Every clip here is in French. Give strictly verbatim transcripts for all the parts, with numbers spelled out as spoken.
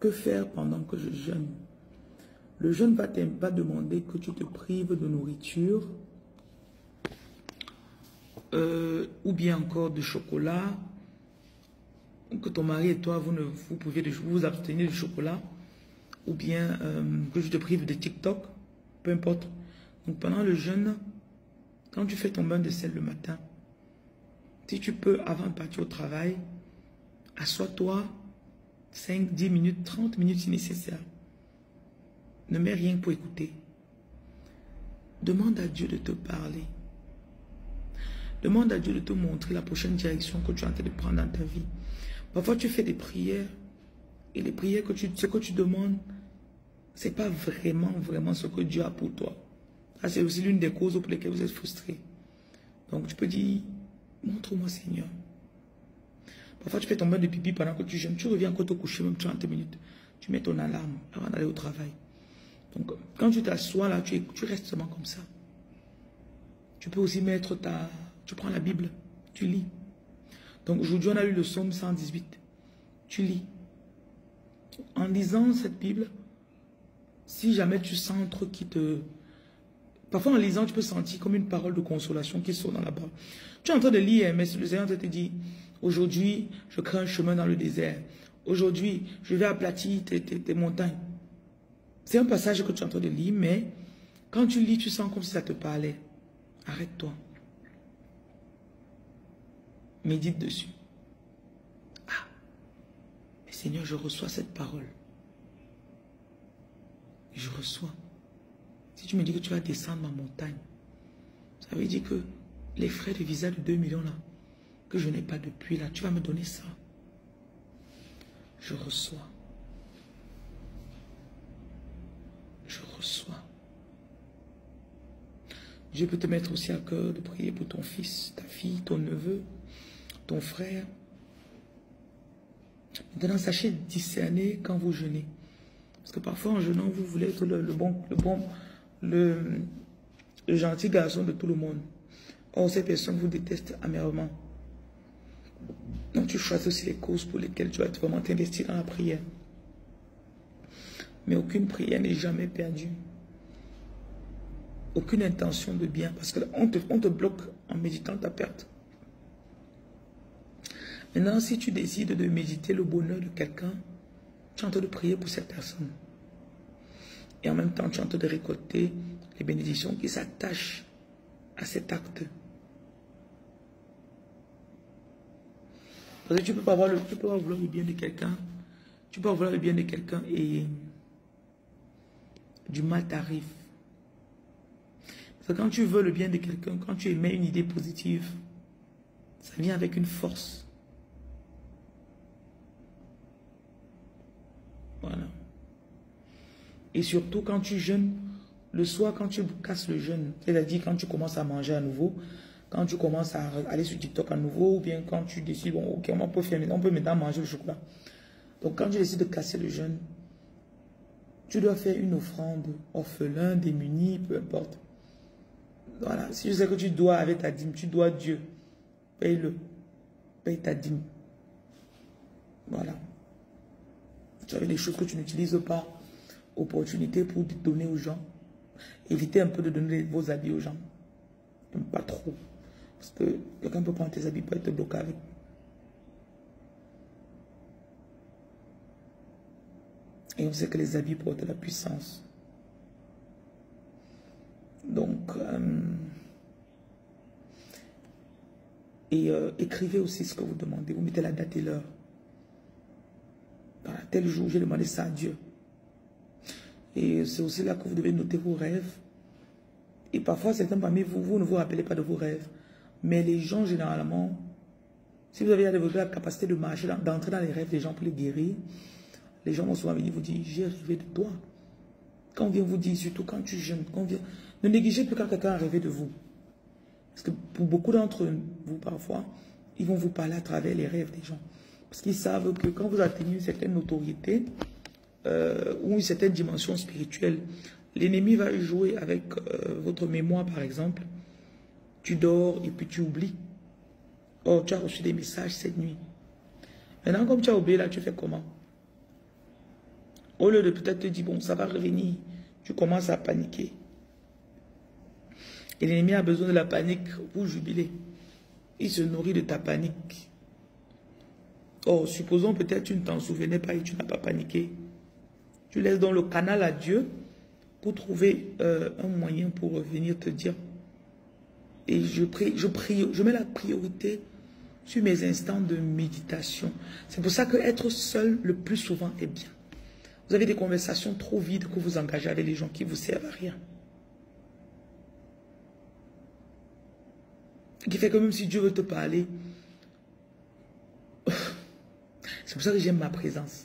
Que faire pendant que je jeûne? Le jeûne va, va demander que tu te prives de nourriture, euh, ou bien encore de chocolat, ou que ton mari et toi, vous, ne, vous pouvez vous, vous abstenir du chocolat, ou bien euh, que je te prive de TikTok, peu importe. Donc pendant le jeûne, quand tu fais ton bain de sel le matin, si tu peux, avant de partir au travail, assois-toi cinq, dix minutes, trente minutes si nécessaire. Ne mets rien pour écouter. Demande à Dieu de te parler. Demande à Dieu de te montrer la prochaine direction que tu es en train de prendre dans ta vie. Parfois, tu fais des prières et les prières que tu, ce que tu demandes, ce n'est pas vraiment, vraiment ce que Dieu a pour toi. Ça, c'est aussi l'une des causes pour lesquelles vous êtes frustré. Donc, tu peux dire, montre-moi, Seigneur. Parfois, tu fais ton bain de pipi pendant que tu jeûnes. Tu reviens encore te coucher, même trente minutes. Tu mets ton alarme avant d'aller au travail. Donc, quand tu t'assois là, tu, tu restes seulement comme ça. Tu peux aussi mettre ta... Tu prends la Bible, tu lis. Donc, aujourd'hui, on a lu le psaume cent dix-huit. Tu lis. En lisant cette Bible, si jamais tu sens un truc qui te... Parfois, en lisant, tu peux sentir comme une parole de consolation qui sort dans la barre. Tu es en train de lire, mais le Seigneur te dit, aujourd'hui, je crée un chemin dans le désert. Aujourd'hui, je vais aplatir tes, tes, tes montagnes. C'est un passage que tu es en train de lire, mais quand tu lis, tu sens comme si ça te parlait. Arrête-toi. Médite dessus. Ah, mais Seigneur, je reçois cette parole. Je reçois. Si tu me dis que tu vas descendre ma montagne, ça veut dire que les frais de visa de deux millions là, que je n'ai pas depuis là, tu vas me donner ça. Je reçois. Je reçois. Dieu peut te mettre aussi à cœur de prier pour ton fils, ta fille, ton neveu, ton frère. Maintenant, sachez discerner quand vous jeûnez. Parce que parfois, en jeûnant, vous voulez être le, le bon, le bon, le, le gentil garçon de tout le monde. Or, ces personnes vous détestent amèrement. Donc, tu choisis aussi les causes pour lesquelles tu vas vraiment t'investir dans la prière. Mais aucune prière n'est jamais perdue. Aucune intention de bien. Parce qu'on te, on te bloque en méditant ta perte. Maintenant, si tu décides de méditer le bonheur de quelqu'un, tu es en train de prier pour cette personne. Et en même temps, tu es en train de récolter les bénédictions qui s'attachent à cet acte. Parce que tu ne peux pas avoir le, tu peux pas vouloir le bien de quelqu'un. Tu peux vouloir le bien de quelqu'un et du mal t'arrive. Parce que quand tu veux le bien de quelqu'un, quand tu émets une idée positive, ça vient avec une force. Voilà. Et surtout quand tu jeûnes, le soir quand tu casses le jeûne, c'est-à-dire quand tu commences à manger à nouveau, quand tu commences à aller sur TikTok à nouveau, ou bien quand tu décides, bon, ok, on peut, faire, on peut maintenant manger le chocolat. Donc quand tu décides de casser le jeûne, tu dois faire une offrande, orphelin, démuni, peu importe. Voilà, si je sais que tu dois avec ta dîme, tu dois Dieu, paye-le, paye ta dîme. Voilà. Tu as des choses que tu n'utilises pas, opportunité pour donner aux gens. Évitez un peu de donner vos habits aux gens. Pas trop. Parce que quelqu'un peut prendre tes habits pour te bloquer avec. Et on sait que les habits portent la puissance. Donc, euh, et euh, écrivez aussi ce que vous demandez. Vous mettez la date et l'heure. Voilà, tel jour, j'ai demandé ça à Dieu. Et c'est aussi là que vous devez noter vos rêves. Et parfois, certains parmi vous, vous ne vous rappelez pas de vos rêves. Mais les gens, généralement, si vous avez la capacité de marcher, d'entrer dans les rêves des gens pour les guérir, les gens vont souvent venir vous dire, j'ai rêvé de toi. Quand on vient vous dire, surtout quand tu jeûnes, quand on vient, ne négligez plus quand quelqu'un a rêvé de vous. Parce que pour beaucoup d'entre vous, parfois, ils vont vous parler à travers les rêves des gens. Parce qu'ils savent que quand vous atteignez une certaine notoriété, euh, ou une certaine dimension spirituelle, l'ennemi va jouer avec euh, votre mémoire, par exemple. Tu dors et puis tu oublies. Oh, tu as reçu des messages cette nuit. Maintenant, comme tu as oublié, là, tu fais comment? Au lieu de peut-être te dire, bon, ça va revenir, tu commences à paniquer. Et l'ennemi a besoin de la panique pour jubiler. Il se nourrit de ta panique. Oh, supposons peut-être tu ne t'en souvenais pas et tu n'as pas paniqué. Tu laisses donc le canal à Dieu pour trouver euh, un moyen pour venir te dire. Et je prie, je prie, je mets la priorité sur mes instants de méditation. C'est pour ça que être seul le plus souvent est bien. Vous avez des conversations trop vides que vous engagez avec les gens qui vous servent à rien. Qui fait que même si Dieu veut te parler, c'est pour ça que j'aime ma présence.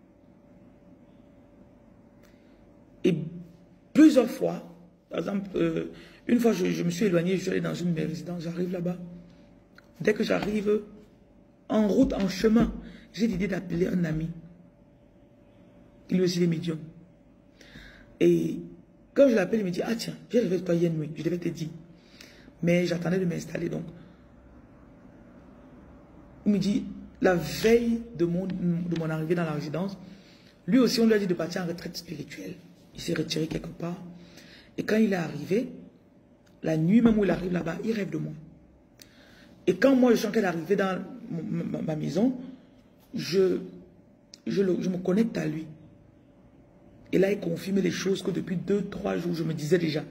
Et plusieurs fois, par exemple, euh, une fois je, je me suis éloigné, je suis allé dans une de mes résidences, j'arrive là-bas. Dès que j'arrive, en route, en chemin, j'ai l'idée d'appeler un ami. Il est aussi des médiums. Et quand je l'appelle, il me dit, ah tiens, j'ai rêvé de toi hier nuit, je devais te dire. Mais j'attendais de m'installer donc. Il me dit, la veille de mon, de mon arrivée dans la résidence, lui aussi on lui a dit de partir en retraite spirituelle. Il s'est retiré quelque part. Et quand il est arrivé, la nuit même où il arrive là-bas, il rêve de moi. Et quand moi je suis en train d'arriver dans ma, ma maison, je, je, le, je me connecte à lui. Et là il confirme les choses que depuis deux, trois jours je me disais déjà.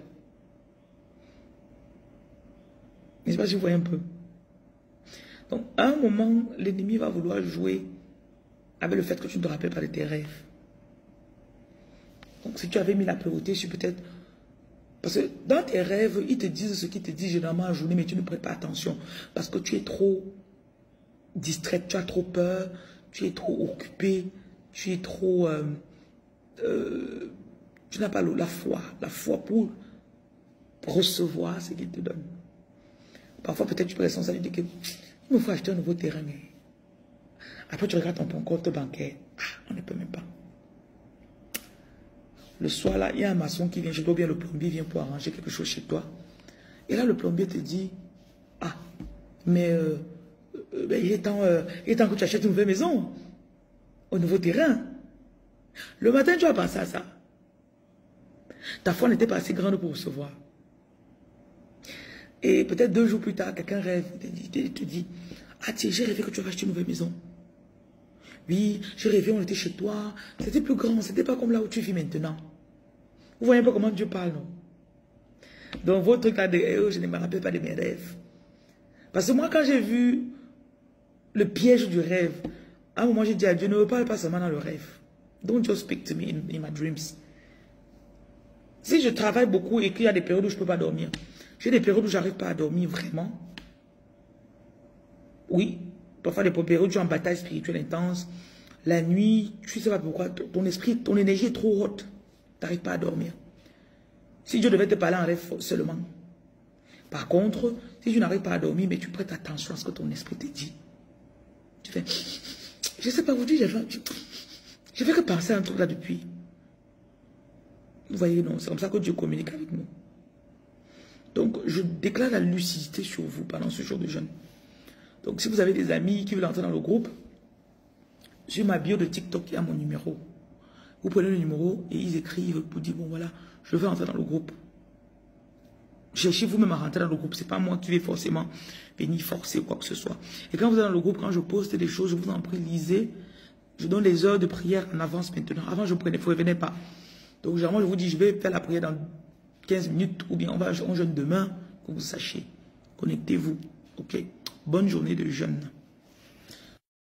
Je ne sais pas si vous voyez un peu. Donc, à un moment, l'ennemi va vouloir jouer avec le fait que tu ne te rappelles pas de tes rêves. Donc, si tu avais mis la priorité sur peut-être... Parce que dans tes rêves, ils te disent ce qu'ils te disent généralement en journée, mais tu ne prêtes pas attention. Parce que tu es trop distrait, tu as trop peur, tu es trop occupé, tu es trop... Euh, euh, tu n'as pas la foi, la foi pour recevoir ce qu'il te donne. Parfois, peut-être tu peux rester et dire que il me faut acheter un nouveau terrain. Après, tu regardes ton compte bancaire. Ah, on ne peut même pas. Le soir, là, il y a un maçon qui vient chez toi, ou bien le plombier vient pour arranger quelque chose chez toi. Et là, le plombier te dit, ah, mais euh, euh, ben, il, est temps, euh, il est temps que tu achètes une nouvelle maison, un nouveau terrain. Le matin, tu as pensé à ça. Ta foi n'était pas assez grande pour recevoir. Et peut-être deux jours plus tard, quelqu'un rêve, il te, te dit, ah tiens, j'ai rêvé que tu vas acheter une nouvelle maison. Oui, j'ai rêvé, on était chez toi, c'était plus grand, c'était pas comme là où tu vis maintenant. Vous voyez pas comment Dieu parle, non? Donc votre truc là de, oh, je ne me rappelle pas de mes rêves. Parce que moi, quand j'ai vu le piège du rêve, à un moment j'ai dit à Dieu, ne me parle pas seulement dans le rêve. Don't just speak to me in, in my dreams. Si je travaille beaucoup et qu'il y a des périodes où je ne peux pas dormir, j'ai des périodes où je n'arrive pas à dormir vraiment. Oui, parfois des périodes où tu es en bataille spirituelle intense. La nuit, tu ne sais pas pourquoi, ton esprit, ton énergie est trop haute. Tu n'arrives pas à dormir. Si Dieu devait te parler en rêve seulement. Par contre, si tu n'arrives pas à dormir, mais tu prêtes attention à ce que ton esprit te dit. Tu fais, je ne sais pas vous dire, je fais que penser à un truc là depuis. Vous voyez, non, c'est comme ça que Dieu communique avec nous. Donc, je déclare la lucidité sur vous pendant ce jour de jeûne. Donc, si vous avez des amis qui veulent entrer dans le groupe, sur ma bio de TikTok, il y a mon numéro. Vous prenez le numéro et ils écrivent pour dire, bon voilà, je veux entrer dans le groupe. Cherchez vous-même à rentrer dans le groupe. Ce n'est pas moi qui vais forcément venir forcer ou quoi que ce soit. Et quand vous êtes dans le groupe, quand je poste des choses, je vous en prie, lisez. Je donne les heures de prière en avance maintenant. Avant, je ne prenais, vous ne venez pas. Donc, généralement, je vous dis, je vais faire la prière dans quinze minutes, ou bien on va on jeûne demain, que vous sachiez. Connectez-vous, ok? Bonne journée de jeûne.